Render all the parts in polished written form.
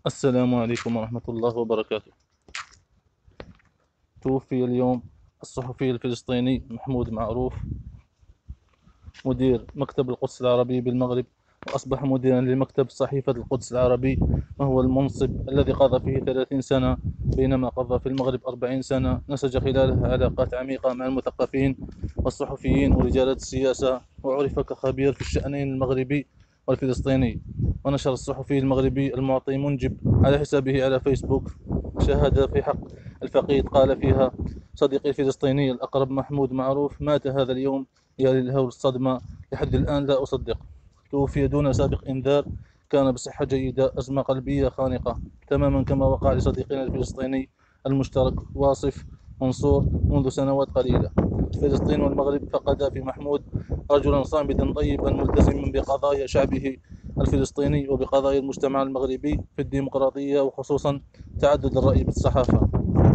السلام عليكم ورحمة الله وبركاته. توفي اليوم الصحفي الفلسطيني محمود معروف، مدير مكتب القدس العربي بالمغرب، وأصبح مديرا لمكتب صحيفة القدس العربي، وهو المنصب الذي قضى فيه 30 سنة، بينما قضى في المغرب 40 سنة. نسج خلالها علاقات عميقة مع المثقفين والصحفيين ورجالات السياسة، وعرف كخبير في الشأنين المغربي والفلسطيني. ونشر الصحفي المغربي المعطي منجب على حسابه على فيسبوك شهادة في حق الفقيد قال فيها: صديقي الفلسطيني الأقرب محمود معروف مات هذا اليوم. يا للهول الصدمة، لحد الآن لا أصدق. توفي دون سابق إنذار، كان بصحة جيدة، أزمة قلبية خانقة تماما كما وقع لصديقنا الفلسطيني المشترك واصف منصور منذ سنوات قليلة. فلسطين والمغرب فقدا في محمود رجلا صامدا طيبا ملتزما بقضايا شعبه الفلسطيني وبقضايا المجتمع المغربي في الديمقراطية، وخصوصا تعدد الرأي بالصحافة.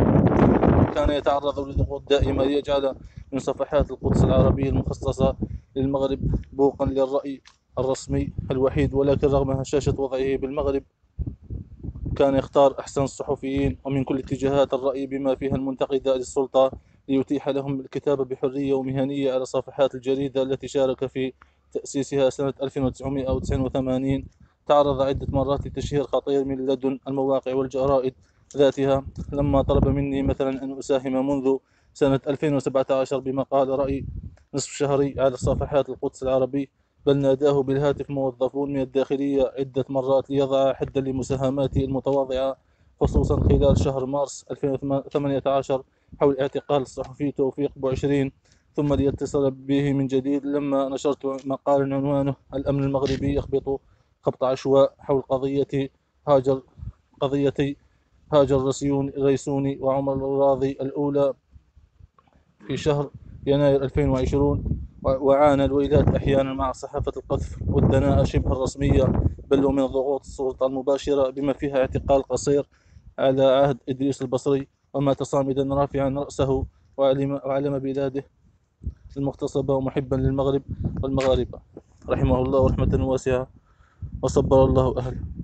كان يتعرض لضغوط دائمة ليجعل من صفحات القدس العربية المخصصة للمغرب بوقا للرأي الرسمي الوحيد، ولكن رغم هشاشة وضعه بالمغرب كان يختار أحسن الصحفيين ومن كل اتجاهات الرأي بما فيها المنتقدة للسلطة ليتيح لهم الكتابة بحرية ومهنية على صفحات الجريدة التي شارك في تأسيسها سنة 1989. تعرض عدة مرات لتشهير خطير من لدن المواقع والجرائد ذاتها، لما طلب مني مثلا أن أساهم منذ سنة 2017 بمقال رأي نصف شهري على صفحات القدس العربي، بل ناداه بالهاتف موظفون من الداخلية عدة مرات ليضع حدا لمساهماته المتواضعة، خصوصا خلال شهر مارس 2018 حول اعتقال الصحفي توفيق بوعشرين، ثم ليتصل به من جديد لما نشرت مقال عنوانه: الأمن المغربي يخبط خبط عشواء حول هاجر قضيتي هاجر الريسوني وعمر الراضي الأولى في شهر يناير 2020. وعانى الويلات أحيانا مع صحافة القذف والدناءة شبه الرسمية، بل ومن ضغوط السلطة المباشرة بما فيها اعتقال قصير على عهد إدريس البصري، ومات صامدا رافعا رأسه وعلم بلاده المغتصبة ومحبا للمغرب والمغاربة، رحمه الله رحمة واسعة وصبر الله أهله.